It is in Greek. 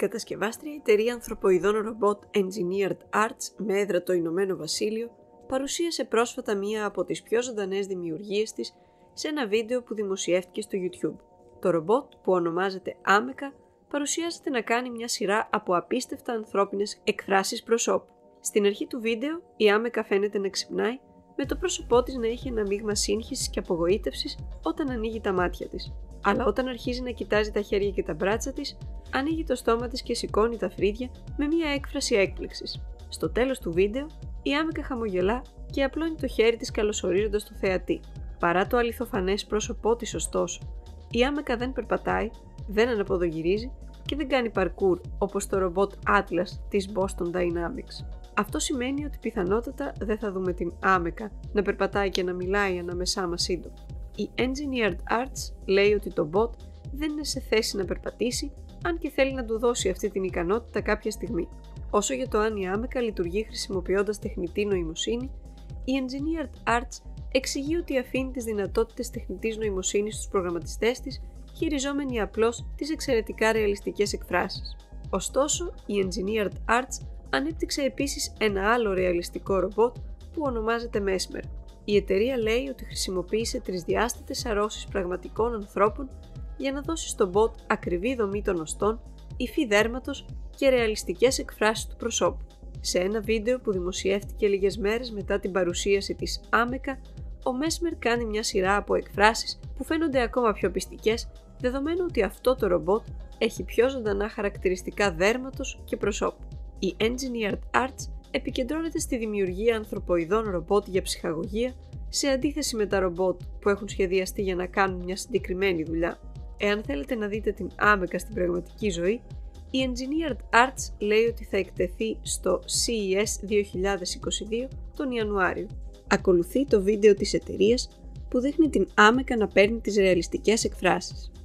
κατασκευάστρια εταιρεία ανθρωποειδών ρομπότ Engineered Arts με έδρα το Ηνωμένο Βασίλειο παρουσίασε πρόσφατα μία από τις πιο ζωντανές δημιουργίες της σε ένα βίντεο που δημοσιεύτηκε στο YouTube. Το ρομπότ, που ονομάζεται Άμεκα, παρουσιάζεται να κάνει μια σειρά από απίστευτα ανθρώπινες εκφράσεις προσώπου. Στην αρχή του βίντεο, η Άμεκα φαίνεται να ξυπνάει, με το πρόσωπό της να έχει ένα μείγμα σύγχυσης και απογοήτευσης όταν ανοίγει τα μάτια της. Αλλά όταν αρχίζει να κοιτάζει τα χέρια και τα μπράτσα της, ανοίγει το στόμα της και σηκώνει τα φρύδια με μια έκφραση έκπληξης. Στο τέλος του βίντεο, η Άμεκα χαμογελά και απλώνει το χέρι της καλωσορίζοντας το θεατή. Παρά το αληθοφανές πρόσωπό της, ωστόσο, η Άμεκα δεν περπατάει, δεν αναποδογυρίζει και δεν κάνει parkour όπως το ρομπότ Atlas της Boston Dynamics. Αυτό σημαίνει ότι πιθανότατα δεν θα δούμε την Άμεκα να περπατάει και να μιλάει ανάμεσά μας σύντομα. Η Engineered Arts λέει ότι το bot δεν είναι σε θέση να περπατήσει, αν και θέλει να του δώσει αυτή την ικανότητα κάποια στιγμή. Όσο για το αν η Άμεκα λειτουργεί χρησιμοποιώντας τεχνητή νοημοσύνη, η Engineered Arts εξηγεί ότι αφήνει τις δυνατότητες τεχνητής νοημοσύνης στους προγραμματιστές της, χειριζόμενοι απλώς τις εξαιρετικά ρεαλιστικές εκφράσεις. Ωστόσο, η Engineered Arts ανέπτυξε επίσης ένα άλλο ρεαλιστικό ρομπότ που ονομάζεται Mesmer. Η εταιρεία λέει ότι χρησιμοποίησε τρισδιάστατες αρρώσεις πραγματικών ανθρώπων για να δώσει στον bot ακριβή δομή των οστών, υφή δέρματος και ρεαλιστικές εκφράσεις του προσώπου. Σε ένα βίντεο που δημοσιεύτηκε λίγες μέρες μετά την παρουσίαση της Άμεκα, ο Mesmer κάνει μια σειρά από εκφράσεις που φαίνονται ακόμα πιο πιστικές, δεδομένου ότι αυτό το ρομπότ έχει πιο ζωντανά χαρακτηριστικά δέρματος και προσώπου. Η Engineered Arts επικεντρώνεται στη δημιουργία ανθρωποειδών ρομπότ για ψυχαγωγία, σε αντίθεση με τα ρομπότ που έχουν σχεδιαστεί για να κάνουν μια συγκεκριμένη δουλειά. Εάν θέλετε να δείτε την Άμεκα στην πραγματική ζωή, η Engineered Arts λέει ότι θα εκτεθεί στο CES 2022 τον Ιανουάριο. Ακολουθεί το βίντεο της εταιρείας που δείχνει την Άμεκα να παίρνει τις ρεαλιστικές εκφράσεις.